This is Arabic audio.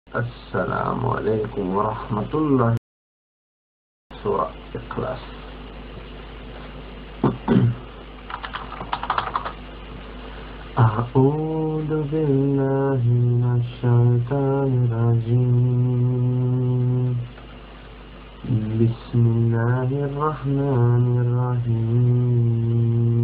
السلام عليكم ورحمة الله. سورة إخلاص. أعوذ بالله من الشيطان الرجيم. بسم الله الرحمن الرحيم.